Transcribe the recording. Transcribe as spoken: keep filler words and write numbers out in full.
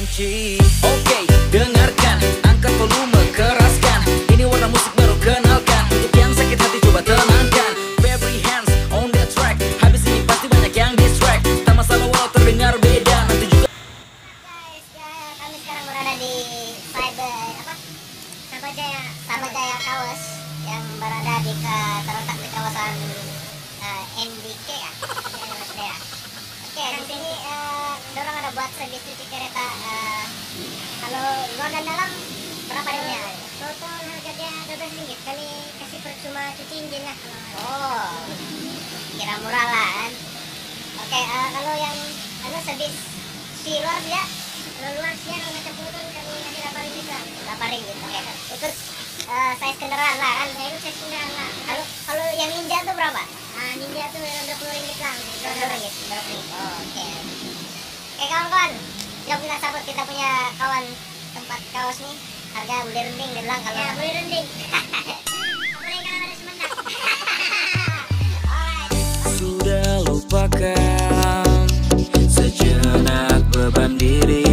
kunci. Oke, dengarkan, angkat volume, keraskan. Ini warna musik baru, kenalkan. Untuk yang sakit hati coba tenangkan. Febri hands on the track. Habis ini pasti banyak yang distract. Tak masalah walau terdengar beda. Nanti juga Guys, ya, kami sekarang berada di Cyber apa? Sabajaya, Sabajaya Kawas yang berada di ke, terletak di kawasan uh, M D K ya. Ya. Oke, di sini uh, dorong ada buat servis cuci kereta. Uh, kalau luar dan dalam berapa deh? Total harganya dua belas ringgit. Kami kasih percuma cuci injin lah. Oh, kira murah lah kan? Oke, uh, kalau yang anu servis si luar dia, kalau luar dia kalau macam putun kami kasih delapan ringgit lah. Delapan ringgit. Oke, untuk uh, size kendaraan lah kan? Saya itu size kendaraan lah. Kalau kalau yang Ninja tuh berapa? Nah, Ninja tuh dua puluh ringgit lah. Dua puluh ringgit. Dua puluh ringgit. Oh, oke. Oke kawan-kawan, jom kita sambut kita punya kawan tempat kaos nih. Harga boleh rending dia bilang kalau. Ya boleh rending. Boleh kalau ada semendak. sudah lupakan sejenak beban diri.